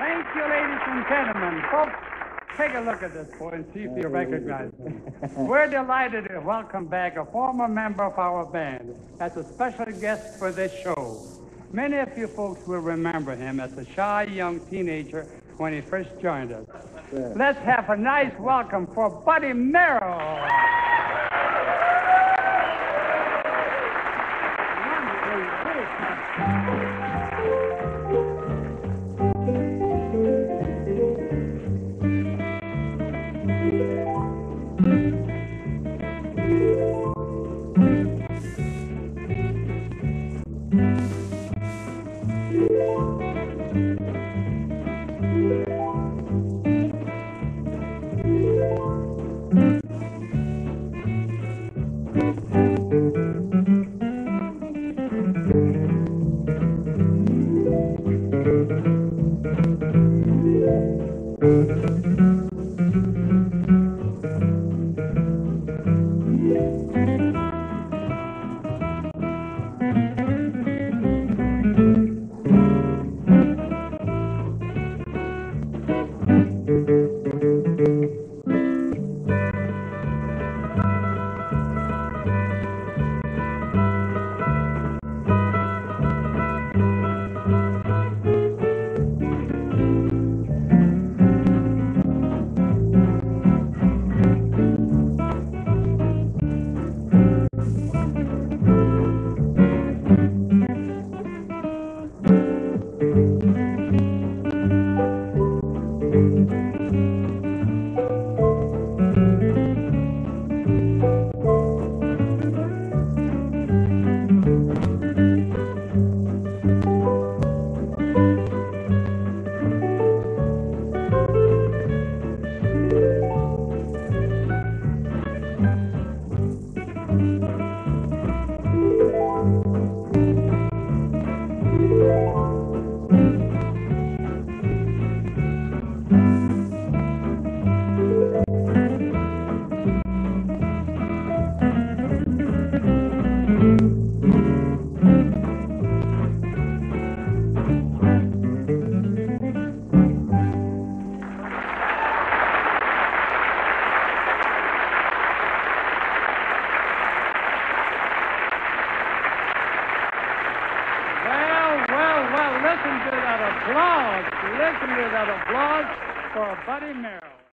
Thank you, ladies and gentlemen. Folks, take a look at this boy and see if you recognize him. We're delighted to welcome back a former member of our band as a special guest for this show. Many of you folks will remember him as a shy young teenager when he first joined us. Yeah. Let's have a nice welcome for Buddy Merrill. Listen to that applause for Buddy Merrill.